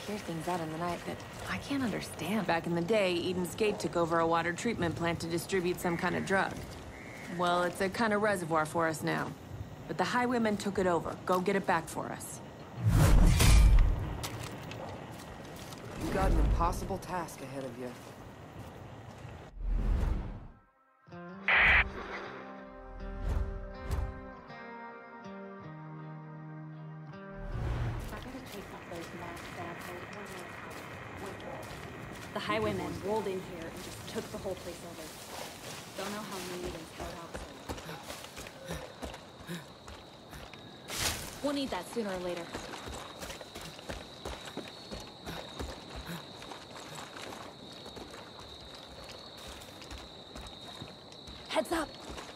clear things out in the night that I can't understand. Back in the day, Eden's Gate took over a water treatment plant to distribute some kind of drug. Well, it's a kind of reservoir for us now. But the highwaymen took it over. Go get it back for us. You got an impossible task ahead of you. The highwaymen rolled in here and just took the whole place over. Don't know how many meetings held outside. We'll need that sooner or later. Heads up!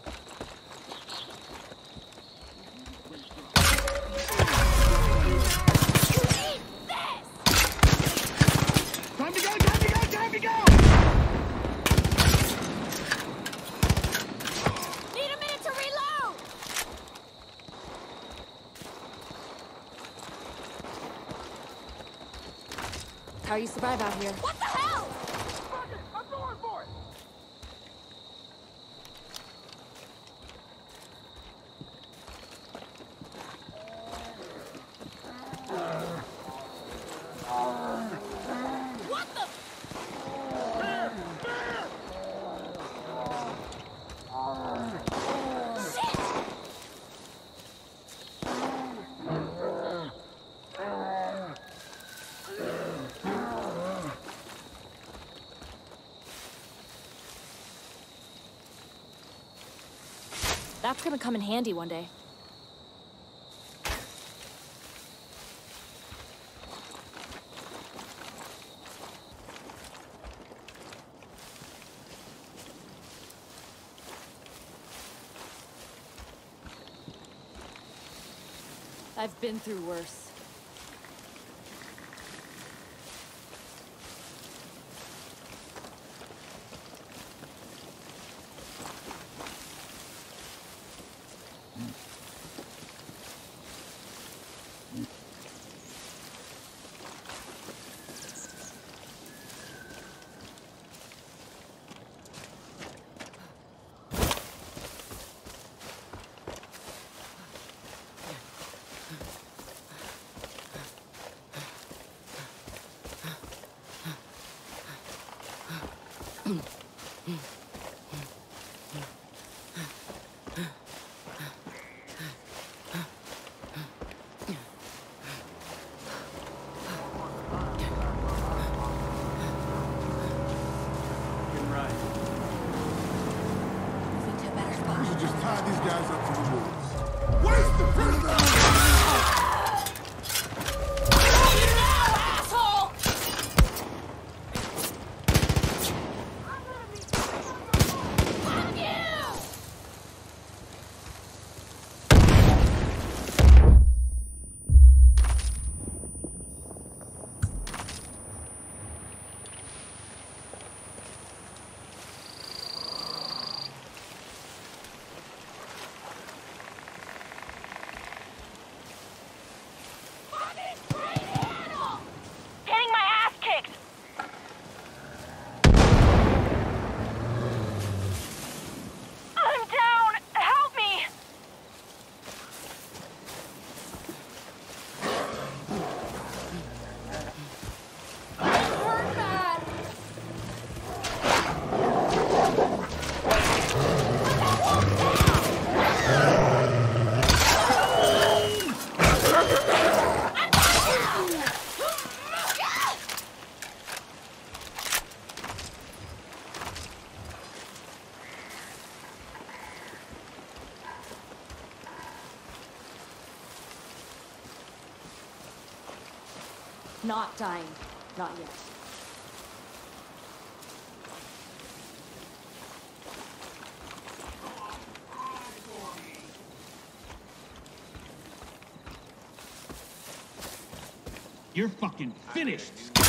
How you survive out here? What the hell? Fuck it! I'm going for it! What the? Shit! That's gonna come in handy one day. I've been through worse. Tie these guys up to the woods. Waste the prisoner! Not dying. Not yet. You're fucking finished!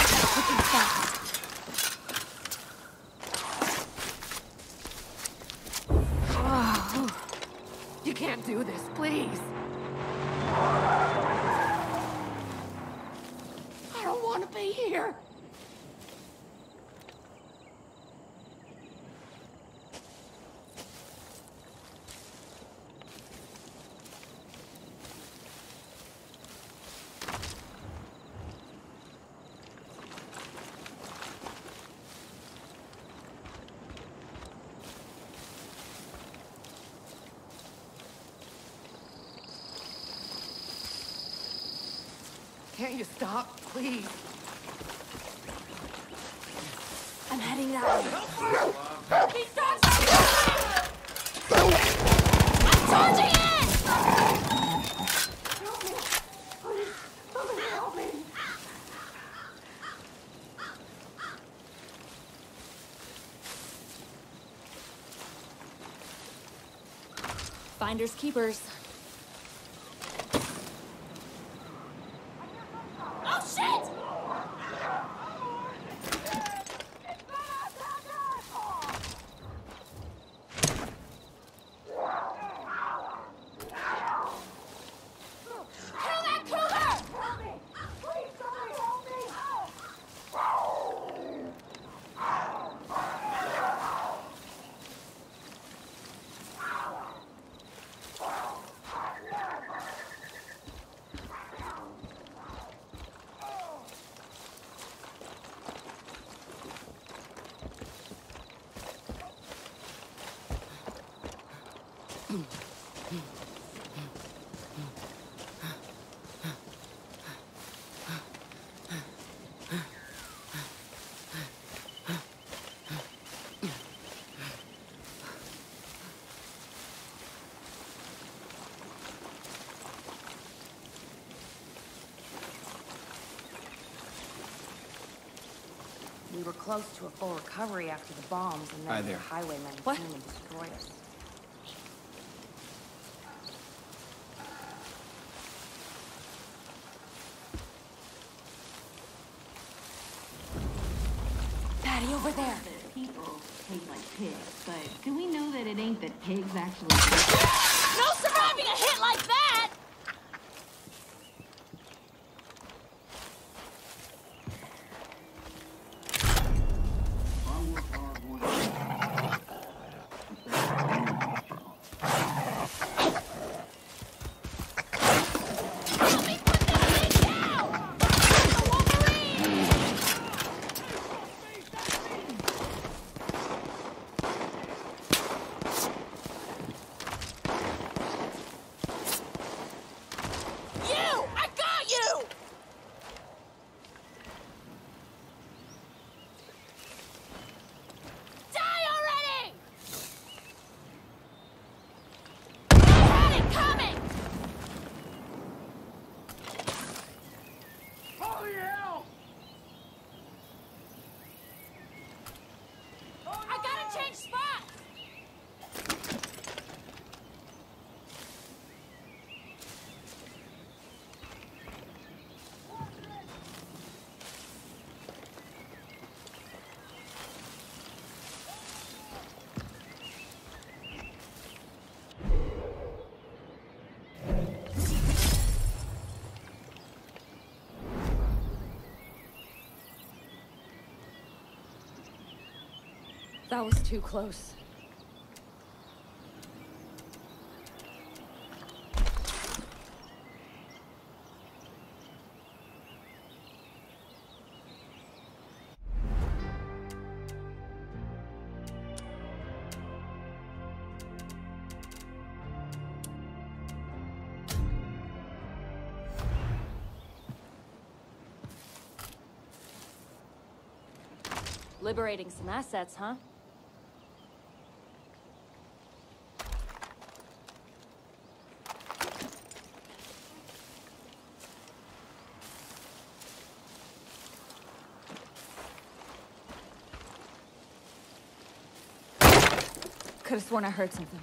Oh, you can't do this, please. I don't want to be here! Can't you stop, please? I'm heading that way. He's I'm charging it! Help me! Please, somebody help me! Finders keepers. Oh shit! Kill that cougar! Help me! Please, somebody help me! We were close to a full recovery after the bombs, and Hi then the there. highwaymen What? came and destroyed us. Patty, over there. People hate like pigs, but do we know that it ain't that pigs actually... No surviving a hit like that! Help me put this thing down! The Wolverine! You! I got you! Die already! I had it coming! Holy hell! I gotta change spots! That was too close. Liberating some assets, huh? Could have sworn I heard something.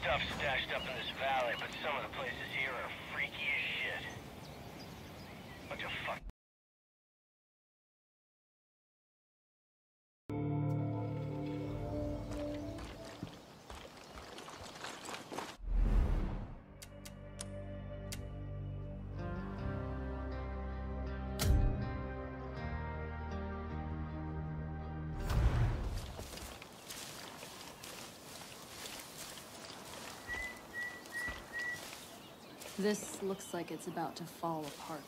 stuff stashed up in this valley, but some of the places here are freaky as shit. Bunch of fuck. This looks like it's about to fall apart.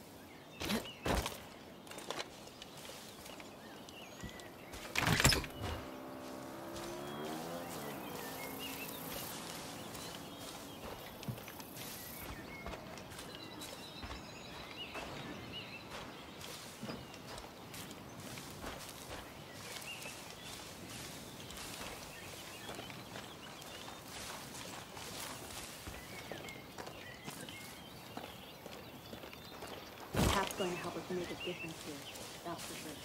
That's going to help us make a difference here, that's for sure.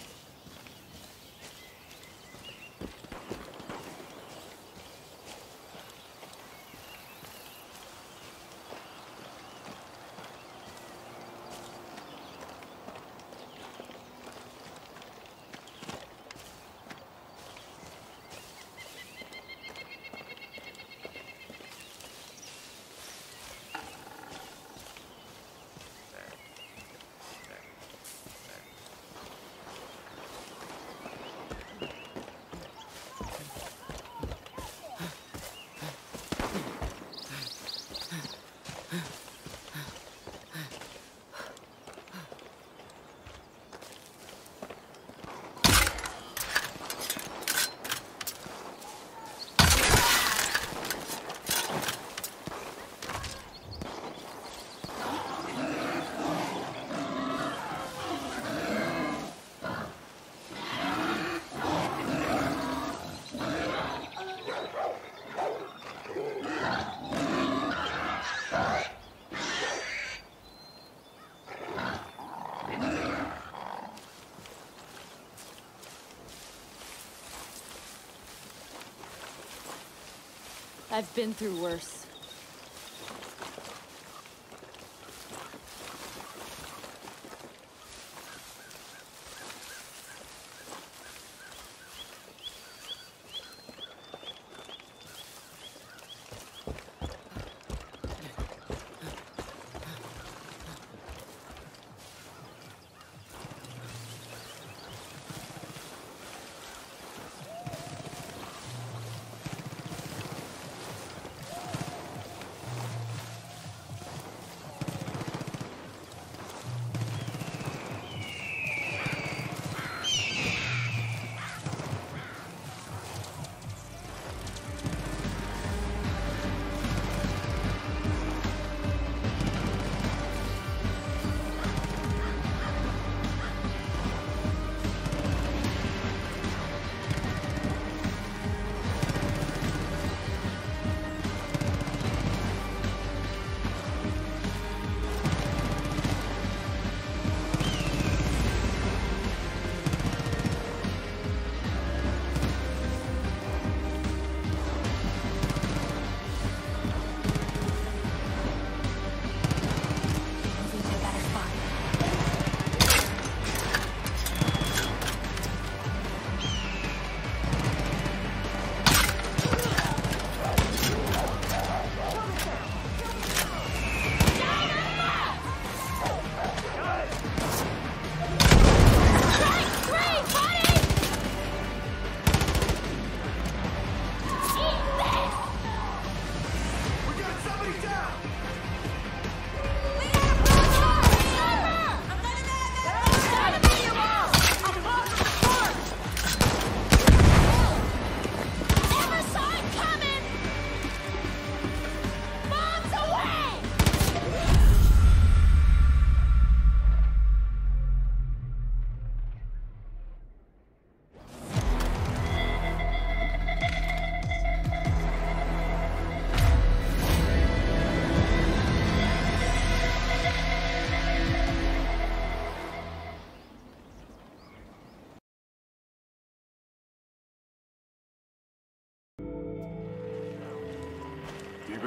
I've been through worse.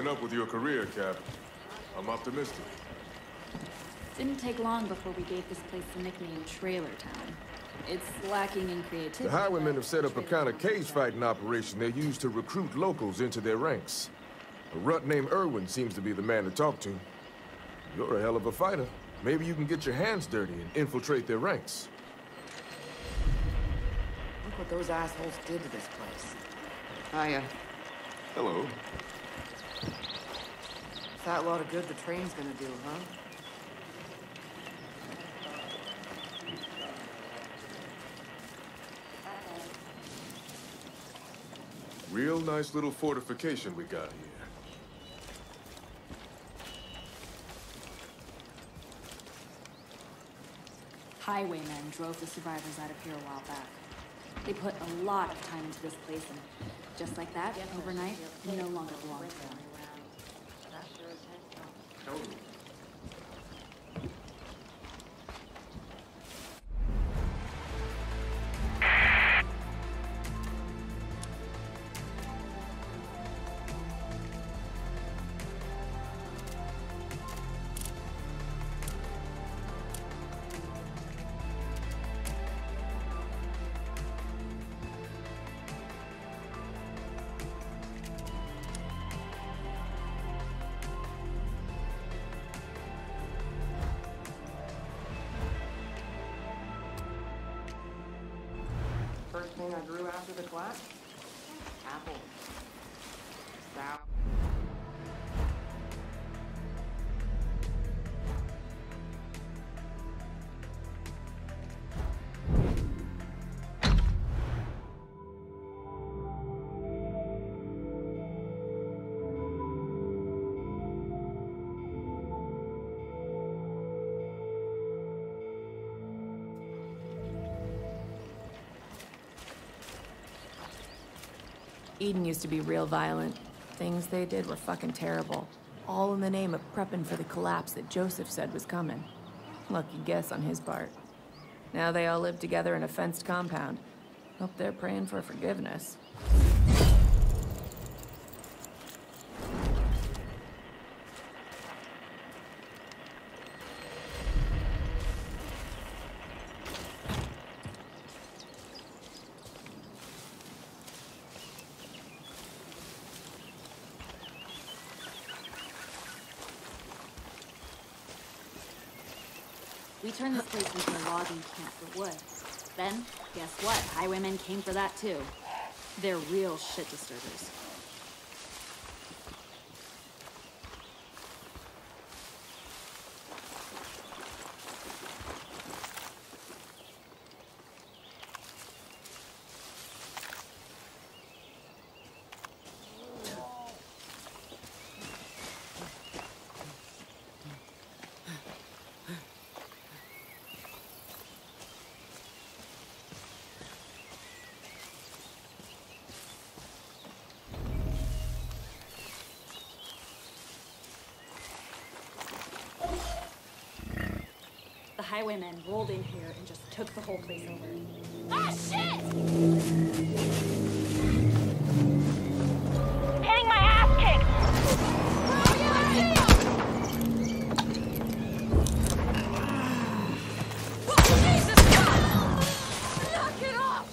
keeping up with your career, Cap. I'm optimistic. Didn't take long before we gave this place the nickname Trailer Town. It's lacking in creativity. The highwaymen have set up a kind of cage-fighting operation they use to recruit locals into their ranks. A runt named Irwin seems to be the man to talk to. You're a hell of a fighter. Maybe you can get your hands dirty and infiltrate their ranks. Look what those assholes did to this place. Hiya. Hello. That lot of good the train's gonna do, huh? Real nice little fortification we got here. Highwaymen drove the survivors out of here a while back. They put a lot of time into this place, and just like that, overnight, it no longer belonged to them. First thing I grew after the class? Apple. Sour. Eden used to be real violent. Things they did were fucking terrible. All in the name of prepping for the collapse that Joseph said was coming. Lucky guess on his part. Now they all live together in a fenced compound. Hope they're praying for forgiveness. We turned this place into a logging camp for wood. Then, guess what? Highwaymen came for that too. They're real shit disturbers. The highwaymen rolled in here and just took the whole place over. Ah, shit! Getting my ass kicked! Knock it off!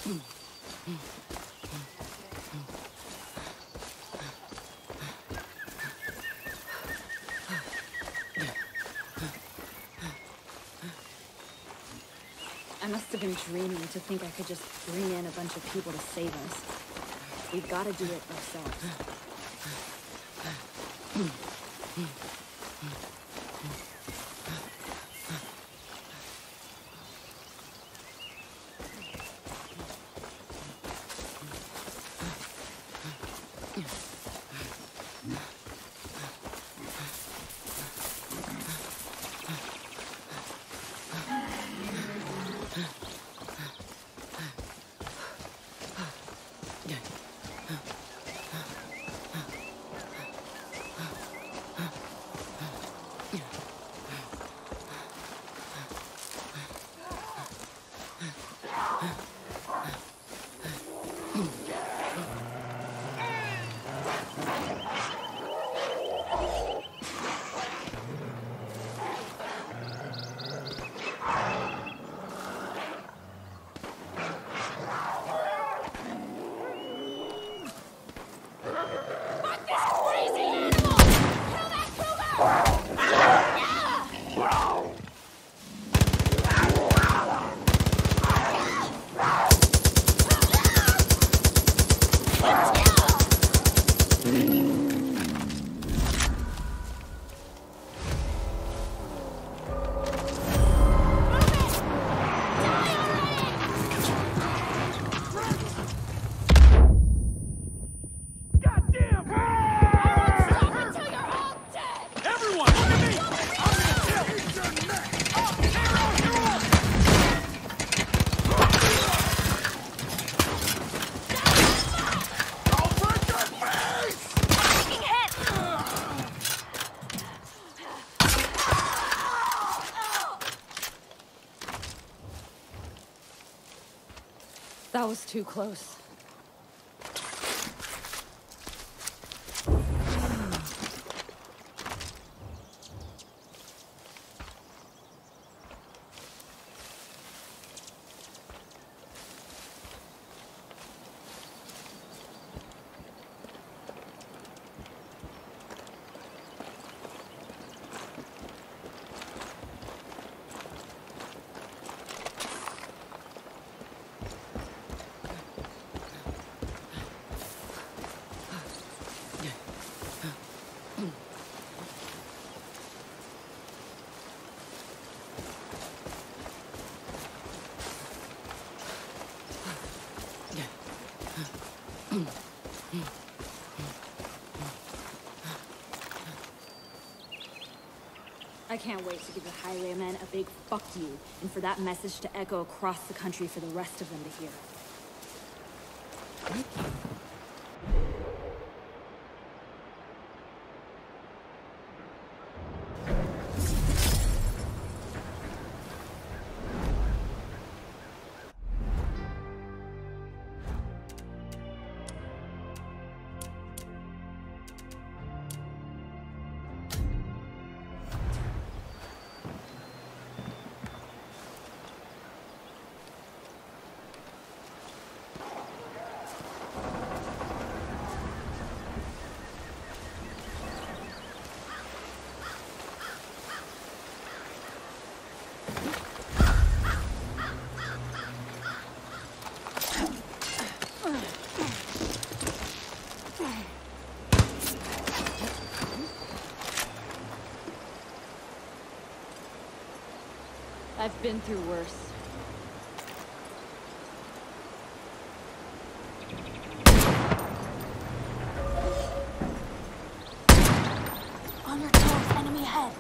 I must have been dreaming to think I could just bring in a bunch of people to save us. We've got to do it ourselves. That was too close. I can't wait to give the highwaymen a big fuck you, and for that message to echo across the country for the rest of them to hear. I've been through worse. On your toes, enemy ahead.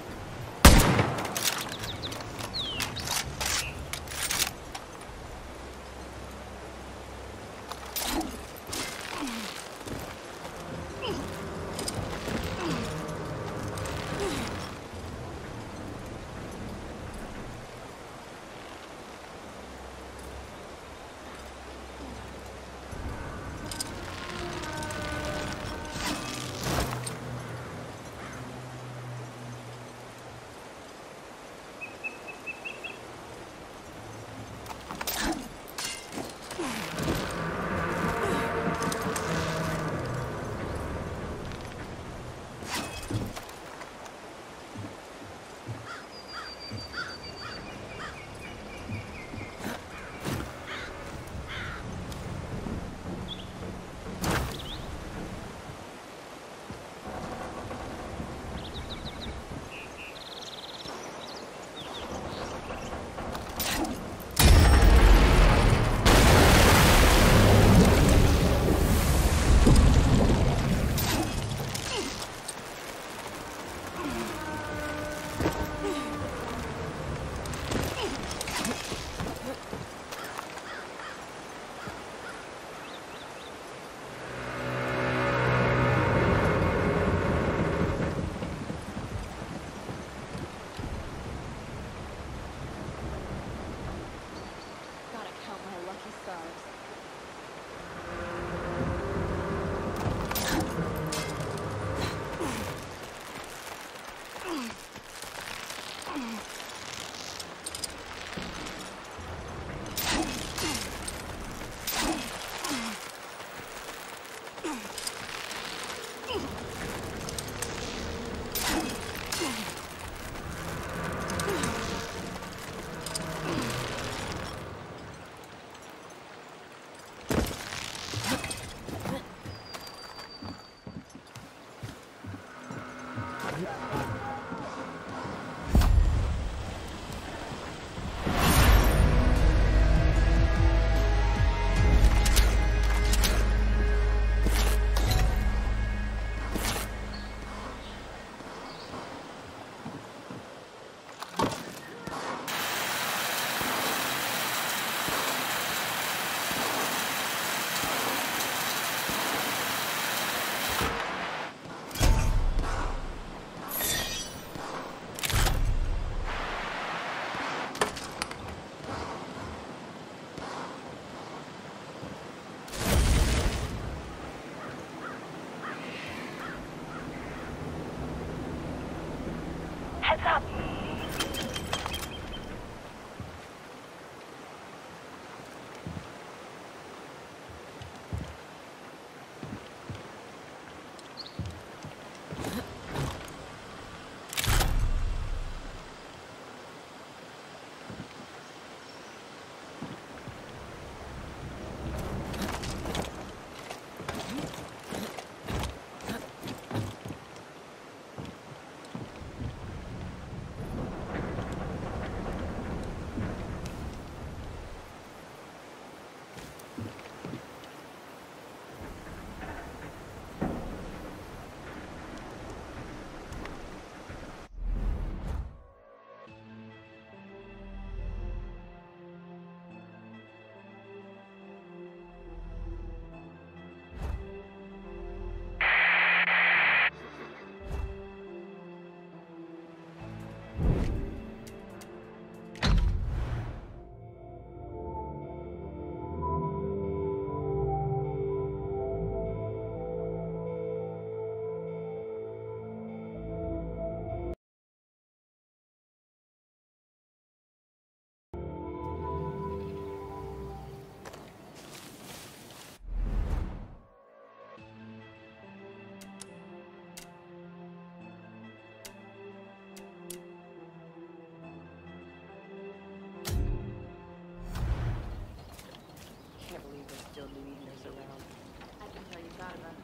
still new Edeners around. I can tell you thought about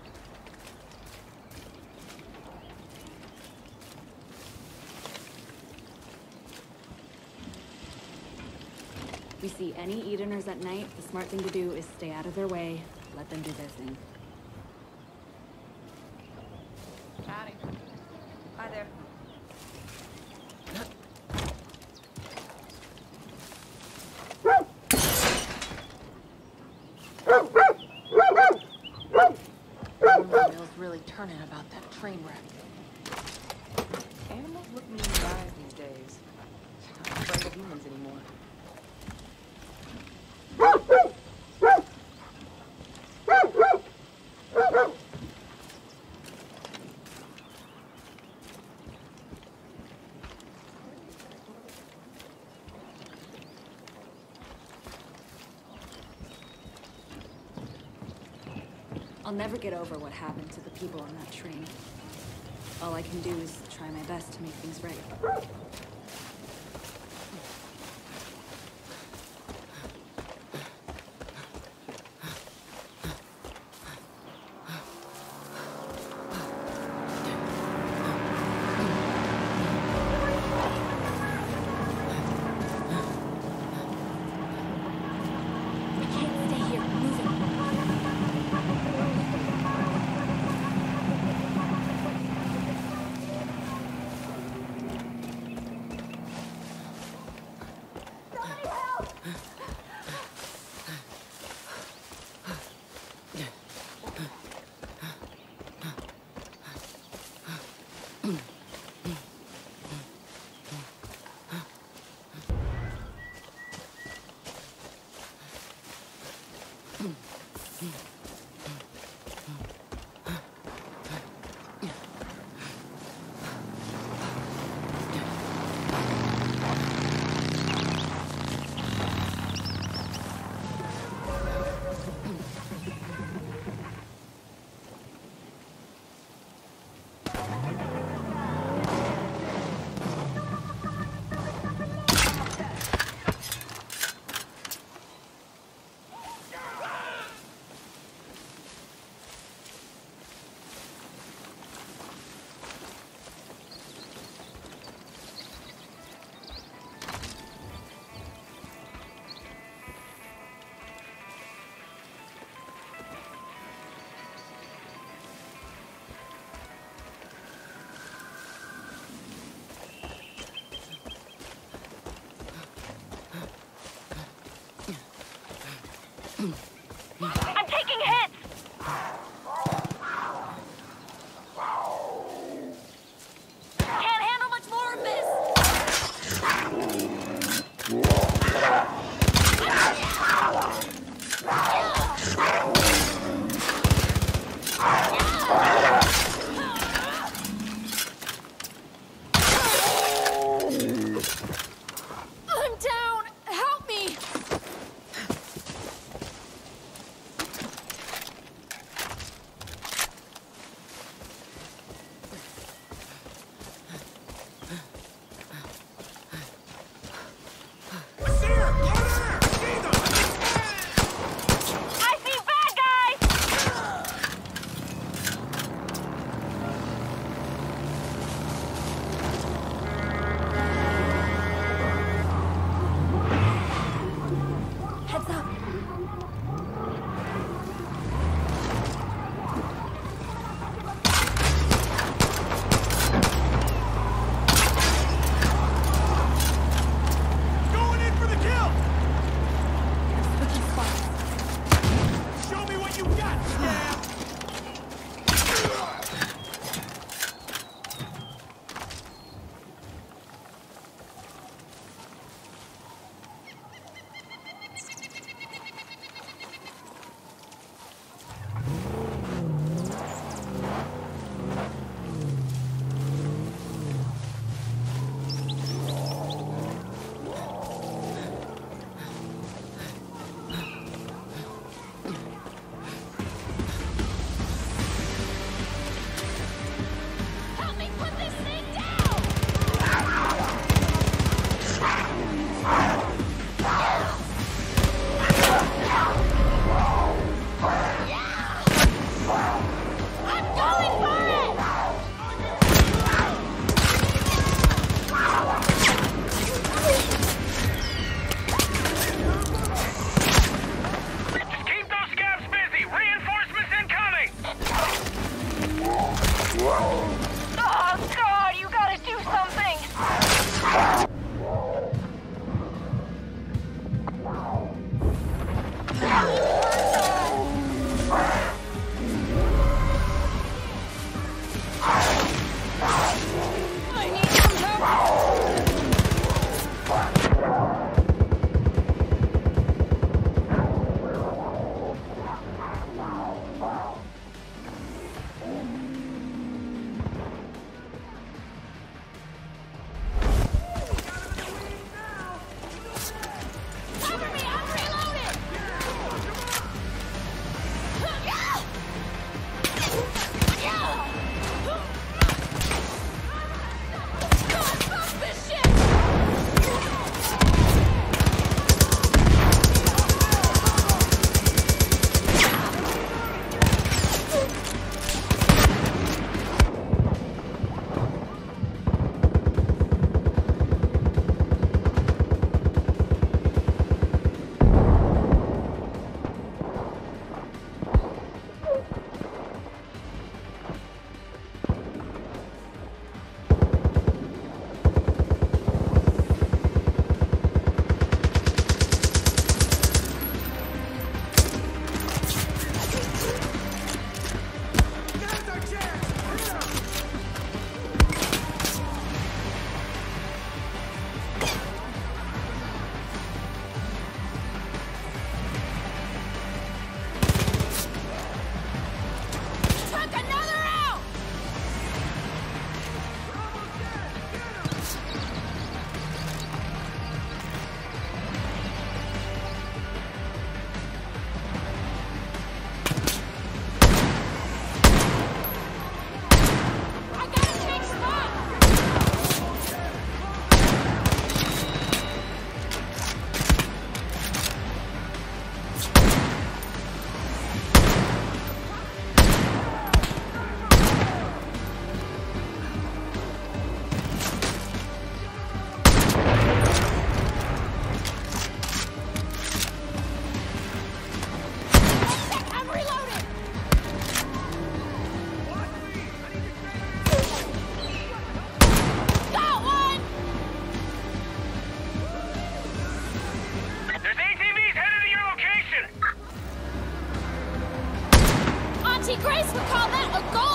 If we see any Edeners at night, the smart thing to do is stay out of their way, let them do their thing. Howdy. Hi there. Mill's really turning about that train wreck. Animals look me in the eyes these days. I'm not afraid of humans anymore. I'll never get over what happened to the people on that train. All I can do is try my best to make things right. We can't stay here. Move it. I'm taking hits! Can't handle much more of this! I'm down! Help me! I see bad guys! Heads up! Going in for the kill! Switching spots. Show me what you got, Stab! would call that a goal